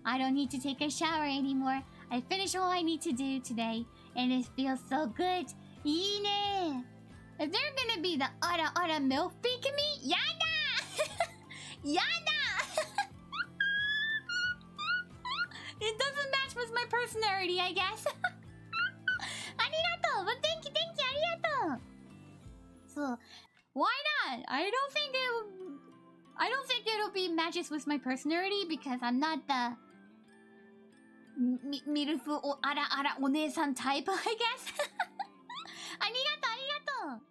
I don't need to take a shower anymore. I finished all I need to do today, and it feels so good. いいね. Is there gonna be the Ara-Ara MILF Pikamee? Yada! Yada! It doesn't match with my personality, I guess. Arigato! But thank you, arigato! So, why not? I don't think it'll be matches with my personality because I'm not the MILF or Ara-Ara Onee-san type, I guess. Arigato!